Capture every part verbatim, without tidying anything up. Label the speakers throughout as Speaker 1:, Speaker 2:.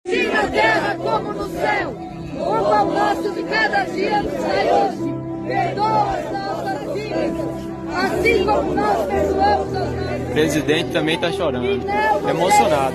Speaker 1: Assim na terra como no céu, o pão nosso de cada dia nos dai hoje. Perdoa as nossas dívidas, assim como nós perdoamos aos nossos.
Speaker 2: O presidente também está chorando, emocionado.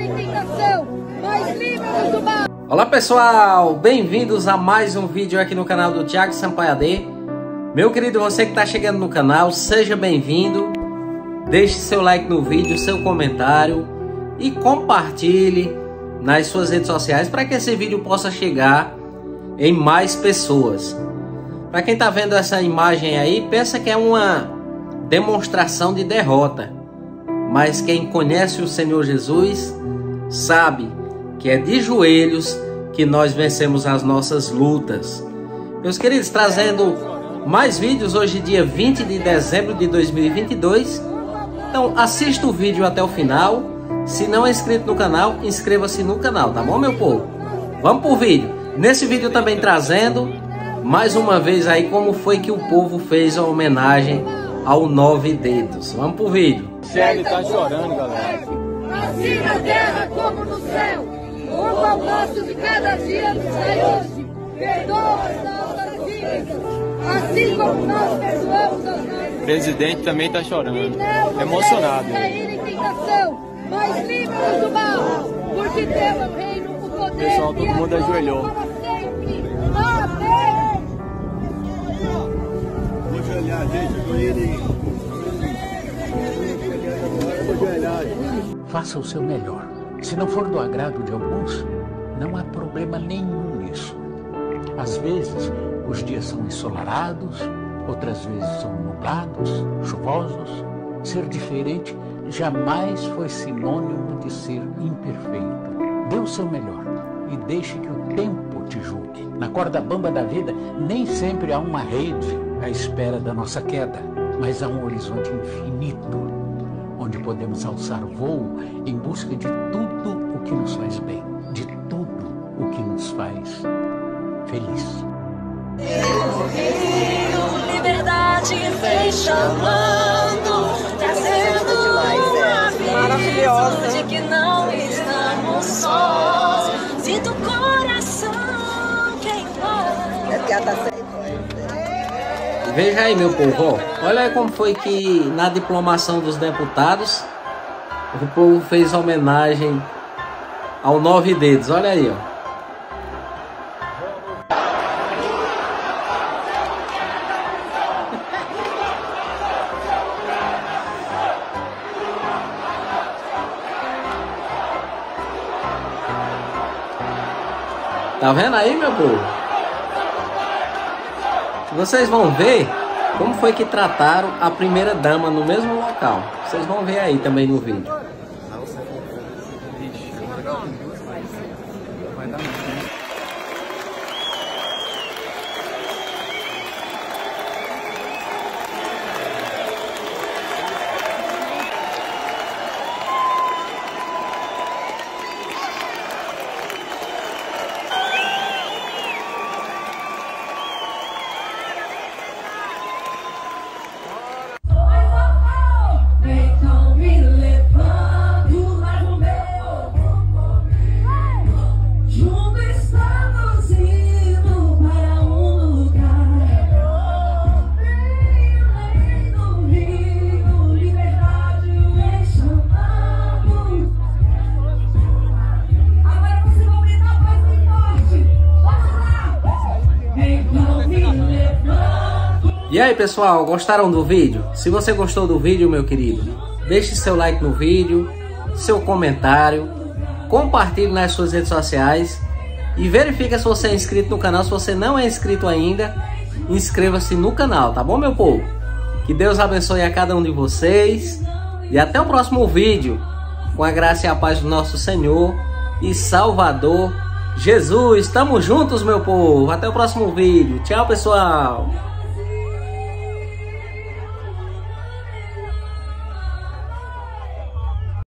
Speaker 3: Olá pessoal, bem-vindos a mais um vídeo aqui no canal do Thiago Sampaio A D. Meu querido, você que está chegando no canal, seja bem-vindo. Deixe seu like no vídeo, seu comentário e compartilhe nas suas redes sociais para que esse vídeo possa chegar em mais pessoas. Para quem está vendo essa imagem aí, pensa que é uma demonstração de derrota. Mas quem conhece o Senhor Jesus sabe que é de joelhos que nós vencemos as nossas lutas. Meus queridos, trazendo mais vídeos hoje, dia vinte de dezembro de dois mil e vinte e dois. Então assista o vídeo até o final. Se não é inscrito no canal, inscreva-se no canal, tá bom, meu povo? Vamos pro vídeo. Nesse vídeo também trazendo mais uma vez aí como foi que o povo fez a homenagem ao Nove Dedos. Vamos pro vídeo.
Speaker 2: Ele tá chorando, galera.
Speaker 1: Assim na terra como no céu, o pão nosso de cada dia nos dai hoje. Perdoa as nossas dívidas, assim como nós perdoamos aos nossos.
Speaker 2: O presidente também tá chorando, emocionado.
Speaker 1: Mas livra-nos do mal, porque teu é o reino, o poder.
Speaker 2: Pessoal, todo mundo ajoelhou.
Speaker 1: Amém.
Speaker 4: Vou ajoelhar, gente, eu tô indo.
Speaker 5: Faça o seu melhor. Se não for do agrado de alguns, não há problema nenhum nisso. Às vezes, os dias são ensolarados, outras vezes são nublados, chuvosos. Ser diferente jamais foi sinônimo de ser imperfeito. Dê o seu melhor e deixe que o tempo te julgue. Na corda bamba da vida, nem sempre há uma rede à espera da nossa queda, mas há um horizonte infinito, onde podemos alçar voo em busca de tudo o que nos faz bem, de tudo o que nos faz feliz.
Speaker 6: Liberdade vem chamando, trazendo uma vida de que não estamos sós. Sinto o coração queimar.
Speaker 3: Veja aí, meu povo, ó. Olha aí como foi que na diplomação dos deputados o povo fez homenagem ao Nove Dedos. Olha aí, ó. Tá vendo aí, meu povo? Vocês vão ver como foi que trataram a primeira dama no mesmo local. Vocês vão ver aí também no vídeo. E aí pessoal, gostaram do vídeo? Se você gostou do vídeo, meu querido, deixe seu like no vídeo, seu comentário, compartilhe nas suas redes sociais e verifique se você é inscrito no canal. Se você não é inscrito ainda, inscreva-se no canal, tá bom, meu povo? Que Deus abençoe a cada um de vocês e até o próximo vídeo, com a graça e a paz do nosso Senhor e Salvador Jesus. Tamo juntos, meu povo. Até o próximo vídeo. Tchau, pessoal.